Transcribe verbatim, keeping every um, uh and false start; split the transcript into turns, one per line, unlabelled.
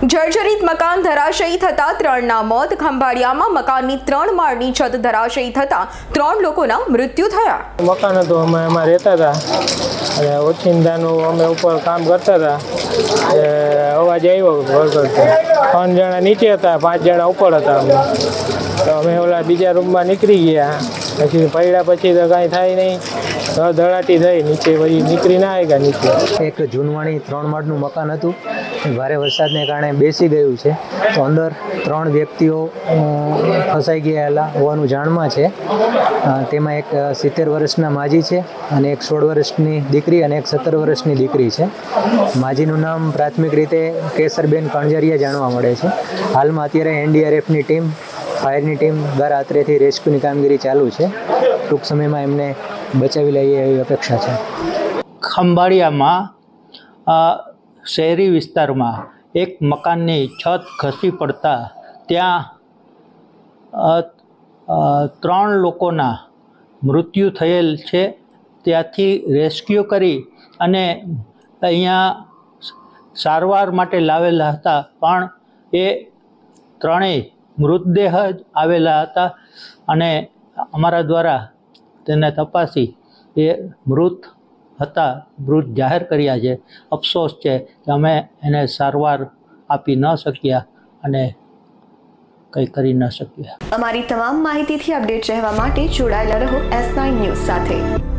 જર્જરિત મકાન ધરાશયી થતા ત્રણના મોત। ખંભાળિયામાં મકાનની ત્રણ માળની છત ધરાશયી થતા ત્રણ લોકોના મૃત્યુ થયા।
મકાન હતું, અમે એમાં રહેતા હતા અને ઓચિંતાનું અમે ઉપર કામ કરતા હતા। અવાજ આવ્યો વળગડતો, ત્રણ જણા નીચે હતા, પાંચ જણા ઉપર હતા। અમે તો અમે ઓલા બીજા રૂમમાં નીકળી ગયા, પછી પડ્યા પછી તો કાંઈ થાય નહીં, ધડાટી થઈ નીચે, પછી નીકળી ના આવ્યા નીચે।
એક જૂનવાણી ત્રણ માળનું મકાન હતું, ભારે વરસાદને કારણે બેસી ગયું છે, તો અંદર ત્રણ વ્યક્તિઓ ફસાઈ ગયેલા હોવાનું જાણમાં છે। તેમાં એક સિત્તેર વર્ષના માજી છે અને એક સોળ વર્ષની દીકરી અને એક સત્તર વર્ષની દીકરી છે। માજીનું નામ પ્રાથમિક રીતે કેસરબેન કણજરિયા જાણવા મળે છે। હાલમાં અત્યારે એનડીઆરએફની ટીમ, ફાયરની ટીમ દ્વારા અત્રેથી રેસ્ક્યુની કામગીરી ચાલુ છે। ટૂંક સમયમાં એમને બચાવી લઈએ એવી અપેક્ષા છે।
ખંભાળિયામાં શહેરી વિસ્તારમાં એક મકાનની છત ખસી પડતા ત્યાં ત્રણ લોકોના મૃત્યુ થયેલ છે। ત્યાંથી રેસ્ક્યુ કરી અને અહીંયા સારવાર માટે લાવેલા હતા, પણ એ ત્રણેય મૃતદેહ જ આવેલા હતા અને અમારા દ્વારા તેને તપાસી એ મૃત હતા, મૃત જાહેર કર્યા છે। અફસોસ છે કે અમે એને સારવાર આપી ન શક્યા અને કંઈ કરી ન શક્યા।
અમારી તમામ માહિતીથી અપડેટ રહેવા માટે જોડાયેલા રહો એસ નાઇન ન્યૂઝ સાથે।